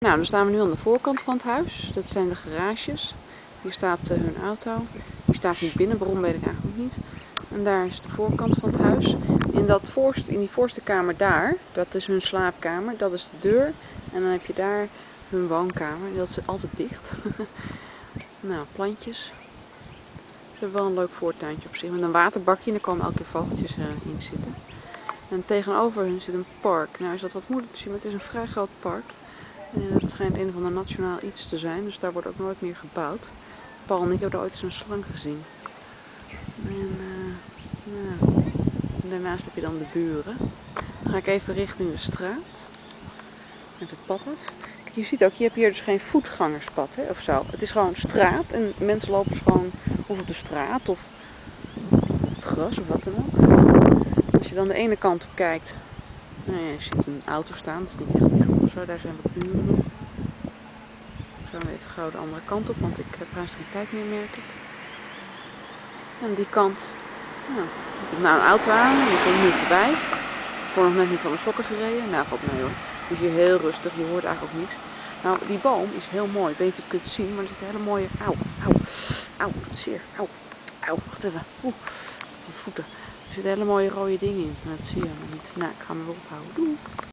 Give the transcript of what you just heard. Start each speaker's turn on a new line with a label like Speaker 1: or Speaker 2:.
Speaker 1: Nou, dan staan we nu aan de voorkant van het huis. Dat zijn de garages. Hier staat hun auto. Die staat niet binnen, waarom weet ik eigenlijk niet. En daar is de voorkant van het huis. In die voorste kamer daar, dat is hun slaapkamer, dat is de deur. En dan heb je daar hun woonkamer. Dat is altijd dicht. Nou, plantjes. Ze hebben wel een leuk voortuintje op zich. Met een waterbakje en daar komen elke keer vogeltjes in zitten. En tegenover hun zit een park. Nou is dat wat moeilijk te zien, maar het is een vrij groot park. En het schijnt een van de nationaal iets te zijn, dus daar wordt ook nooit meer gebouwd. Paul en ik hebben er ooit eens een slang gezien. En, nou, en daarnaast heb je dan de buren. Dan ga ik even richting de straat. Met het pad af. Kijk, je ziet ook, je hebt hier dus geen voetgangerspad of zo. Het is gewoon straat en mensen lopen dus gewoon of op de straat of op het gras of wat dan ook. Als je dan de ene kant op kijkt, nou ja, je ziet een auto staan, dat is niet echt licht of zo, daar zijn wat buren nog. Dan gaan we even gauw de andere kant op, want ik heb haast geen tijd meer, merk ik. En die kant, nou, er komt nou een auto aan, die komt nu voorbij. Ik word nog net niet van mijn sokken gereden, nou valt mee hoor. Het is hier heel rustig, je hoort eigenlijk ook niks. Nou, die boom is heel mooi, ik weet niet of je het kunt zien, maar er zit een hele mooie, auw, dat zeer, auw, wacht even, mijn voeten. Er zitten hele mooie rode dingen in, maar dat zie je helemaal niet. Nou, ik ga hem weer ophouden. Doei!